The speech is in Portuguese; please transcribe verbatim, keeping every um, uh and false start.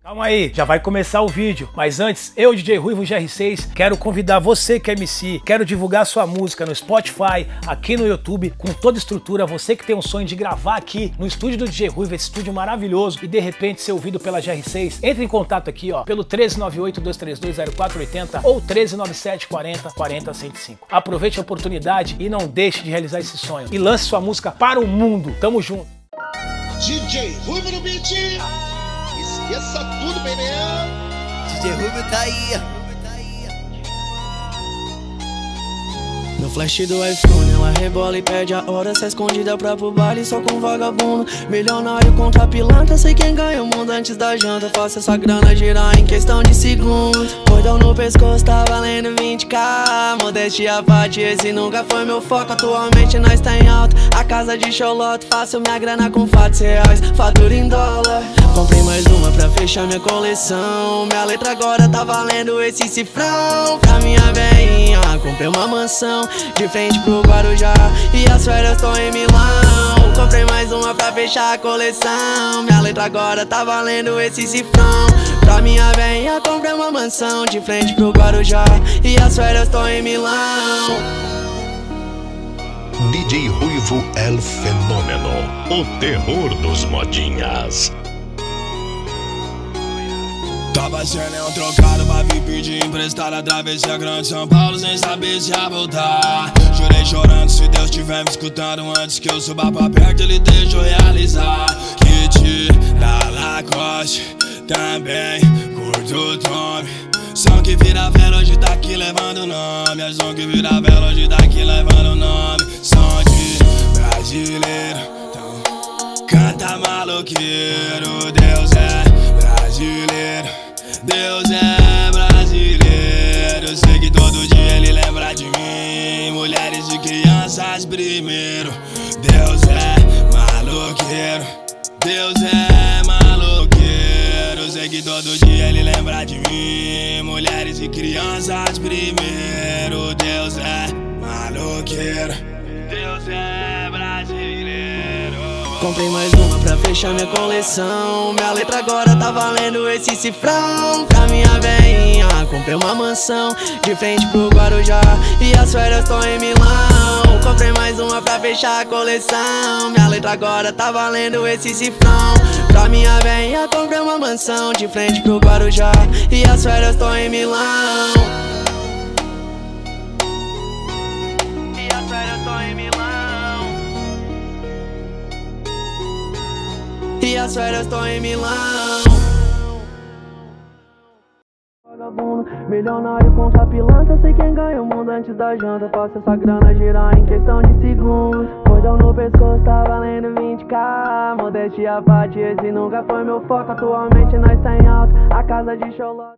Calma aí, já vai começar o vídeo, mas antes, eu, D J Ruivo G R seis, quero convidar você que é M C, quero divulgar sua música no Spotify, aqui no YouTube, com toda a estrutura, você que tem um sonho de gravar aqui no estúdio do D J Ruivo, esse estúdio maravilhoso, e de repente ser ouvido pela G R seis, entre em contato aqui, ó, pelo treze nove oito, dois três dois, zero quatro oito zero ou treze nove sete, quarenta, quarenta, cento e cinco. Aproveite a oportunidade e não deixe de realizar esse sonho, e lance sua música para o mundo. Tamo junto! D J Ruivo no beat! Esqueça tudo, bebê! D J Ruivo tá aí. No flash do iPhone ela rebola e pede a hora. Se escondida pra pro baile só com vagabundo. Milionário contra pilantra, sei quem ganha o mundo antes da janta. Faço essa grana girar em questão de segundos. Cordão no pescoço tá valendo vinte k. Modéstia à parte, esse nunca foi meu foco. Atualmente nós tá em alta, a casa de Xoloto. Faço minha grana com fatos reais, fatura em dólar. Comprei mais uma pra fechar minha coleção. Minha letra agora tá valendo esse cifrão. Pra minha veinha comprei uma mansão de frente pro Guarujá e as férias tão em Milão. Comprei mais uma pra fechar a coleção. Minha letra agora tá valendo esse cifrão. Pra minha veinha comprei uma mansão de frente pro Guarujá e as férias tão em Milão. D J Ruivo El Fenômeno, o terror dos modinhas. Tava sem nenhum trocado pra vir pedir emprestado. Atravessei a grande São Paulo sem saber se ia voltar. Chorei chorando, se Deus estiver me escutando. Antes que eu suba pra perto ele deixa eu realizar. Kit da Lacoste, também curto o Tommy. Som que vira vela hoje tá aqui levando o nome. É som que vira vela hoje tá aqui levando o nome. Som de brasileiro, então canta maloqueiro. Deus é brasileiro, Deus é brasileiro. Eu sei que todo dia ele lembra de mim. Mulheres e crianças primeiro. Deus é maloqueiro, Deus é maloqueiro. Eu sei que todo dia ele lembra de mim. Mulheres e crianças primeiro. Deus é maloqueiro, Deus é brasileiro. Comprei mais uma pra fechar minha coleção. Minha letra agora tá valendo esse cifrão. Pra minha veinha comprei uma mansão de frente pro Guarujá e as férias tão em Milão. Comprei mais uma pra fechar a coleção. Minha letra agora tá valendo esse cifrão. Pra minha veinha comprei uma mansão de frente pro Guarujá e as férias tão em Milão. E as férias tão em Milão. E as férias tão em Milão. Vagabundo, milionário contra pilantra, sei quem ganha o mundo antes da janta. Faço essa grana girar em questão de segundos. Cordão no pescoço tá valendo vinte k. Modéstia à parte, esse nunca foi meu foco. Atualmente nós tá em alta, a casa de Xoloto.